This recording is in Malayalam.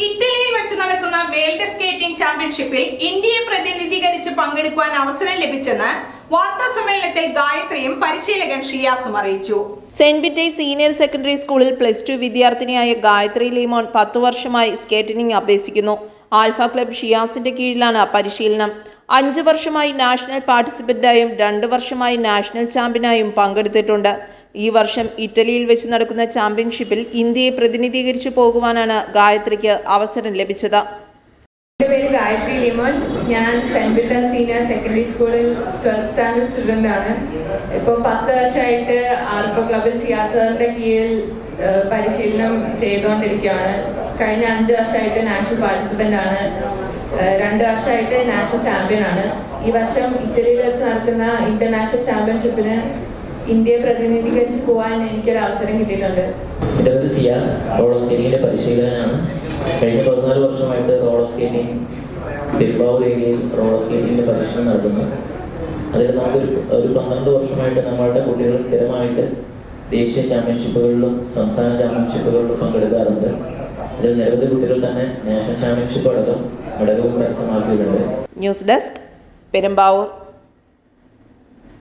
ഇറ്റലിയിൽ വെച്ച് നടക്കുന്ന വേൾഡ് സ്കേറ്റിംഗ് ചാമ്പ്യൻഷിപ്പിൽ ഇന്ത്യയെ പ്രതിനിധീകരിച്ച് പങ്കെടുക്കുവാൻ അവസരം ലഭിച്ചെന്ന് വാർത്താ സമ്മേളനത്തിൽ ഗായത്രിയും പരിശീലകൻ ഷിയാസും അറിയിച്ചു. സെന്റ് പീറ്റേഴ്സ് സീനിയർ സെക്കൻഡറി സ്കൂളിൽ +2 വിദ്യാർത്ഥിനിയായ ഗായത്രി ലീമോൻ 10 വർഷമായി സ്കേറ്റിംഗ് അഭ്യസിക്കുന്നു. ആൽഫ ക്ലബ് ഷിയാസിന്റെ കീഴിലാണ് പരിശീലനം. 5 വർഷമായി നാഷണൽ പാർട്ടിസിപ്പന്റായും 2 വർഷമായി നാഷണൽ ചാമ്പ്യനായും പങ്കെടുത്തിട്ടുണ്ട്. ഈ വർഷം ഇറ്റലിയിൽ വെച്ച് നടക്കുന്ന ചാമ്പ്യൻഷിപ്പിൽ ഇന്ത്യയെ പ്രതിനിധീകരിച്ചു പോകുവാനാണ് ഗായത്രിക്ക് അവസരം ലഭിച്ചത്. എൻ്റെ പേര് ഗായത്രി ലീമോൻ. ഞാൻ സെന്റ് പീറ്റേഴ്സ് സീനിയർ സെക്കൻഡറി സ്കൂളിൽ 12th സ്റ്റാൻഡേർഡ് സ്റ്റുഡൻ്റ് ആണ്. ഇപ്പോൾ 10 വർഷമായിട്ട് ആൽഫ ക്ലബിൽ സിയാസിന്റെ കീഴിൽ പരിശീലനം ചെയ്തുകൊണ്ടിരിക്കുകയാണ്. കഴിഞ്ഞ 5 വർഷമായിട്ട് നാഷണൽ പാർട്ടിസിപ്പൻ്റ് ആണ്. 2 വർഷമായിട്ട് നാഷണൽ ചാമ്പ്യൻ ആണ്. ഈ വർഷം ഇറ്റലിയിൽ വെച്ച് നടക്കുന്ന ഇന്റർനാഷണൽ ചാമ്പ്യൻഷിപ്പിന് ഇന്ത്യയെ പ്രതിനിധീകരിച്ച് പോകാൻ എനിക്കൊരു അവസരം കിട്ടിയിട്ടുണ്ട്. എൻ്റെ പേര് സിയ, റോളർ സ്കേറ്റിംഗിന്റെ പരിശീലകനാണ്. കഴിഞ്ഞ 14 വർഷമായിട്ട് റോളർ സ്കേറ്റിംഗ് പെരുമ്പാവൂർ ഏരിയയിൽ റോളർ സ്കേറ്റിംഗിന്റെ പരിശീലനം നടത്തുന്നു. അതിൽ നമുക്ക് ഒരു 12 വർഷമായിട്ട് നമ്മളുടെ കുട്ടികൾ സ്ഥിരമായിട്ട് ദേശീയ ചാമ്പ്യൻഷിപ്പുകളിലും സംസ്ഥാന ചാമ്പ്യൻഷിപ്പുകളിലും പങ്കെടുക്കാറുണ്ട്. അതിൽ നിരവധി കുട്ടികൾ തന്നെ നാഷണൽ ചാമ്പ്യൻഷിപ്പ് അടക്കം മെഡലുകൾ കരസ്ഥമാക്കിയിട്ടുണ്ട്. News desk, Perumbavoor.